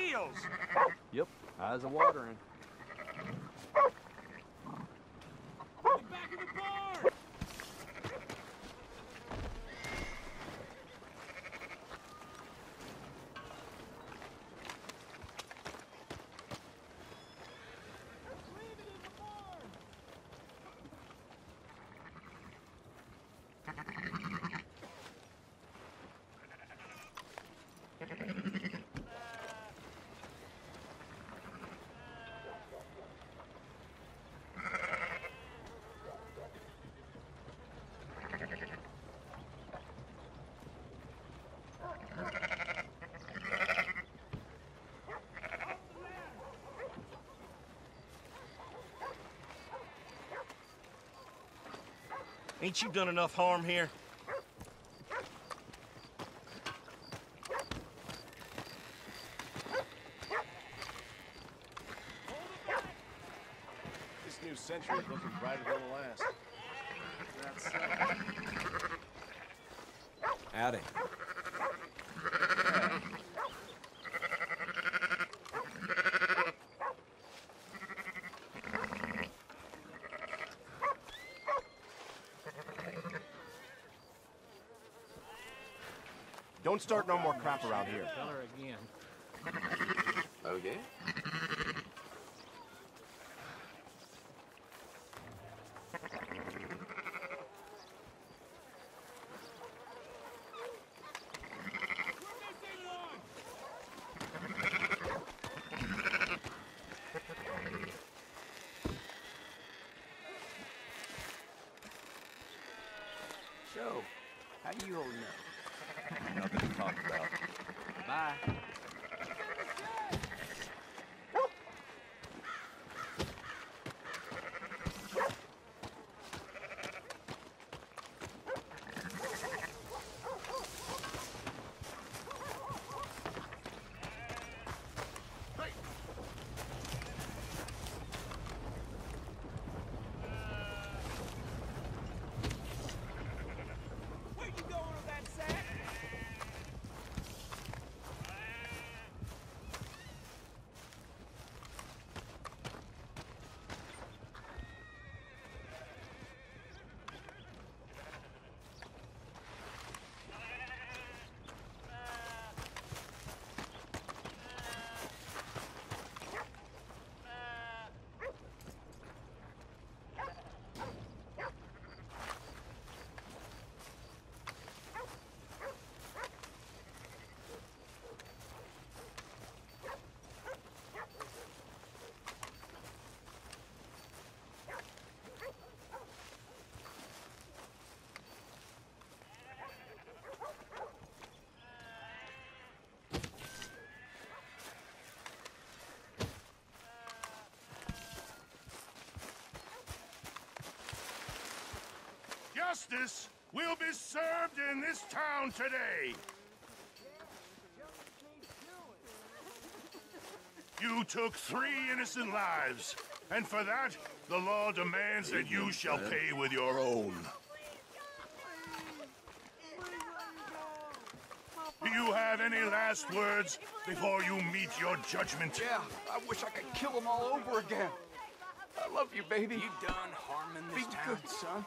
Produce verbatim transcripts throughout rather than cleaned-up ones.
heels! Yep, eyes are watering. Get back in the barn! Ain't you done enough harm here? This new century is looking brighter than the last. That's, uh... Howdy. Don't start no more crap around here. Tell her again. Okay. So, how do you holding up? Nothing to talk about. Bye. Where you going with that sack? Justice will be served in this town today. You took three innocent lives, and for that, the law demands that you shall pay with your own. Do you have any last words before you meet your judgment? Yeah, I wish I could kill them all over again. I love you, baby. You done harming this Be town? good, son.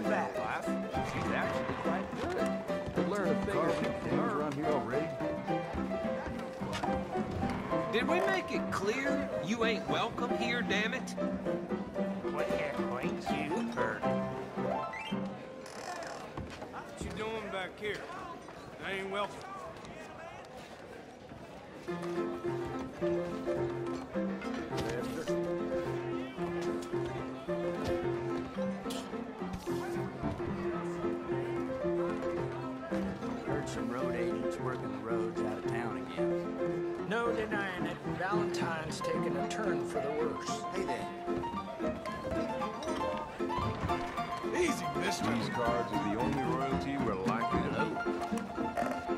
back. She's actually quite good. We'll learn a thing or two from her. around here already? Did we make it clear you ain't welcome here, damn it? What acquaints you heard? What you doing back here? I ain't welcome. Heard some road agents working the roads out of town again. No denying it, Valentine's taking a turn for the worse. Hey there. Easy, mister. These cards are the only royalty we're likely to owe.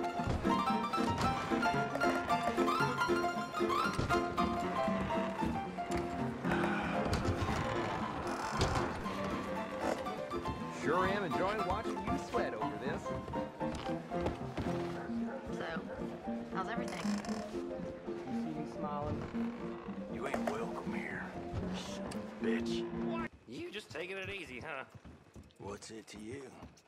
Sure am enjoying watching you sweat over this. So, how's everything? You see me smiling? You ain't welcome here, son of a bitch. You just taking it easy, huh? What's it to you?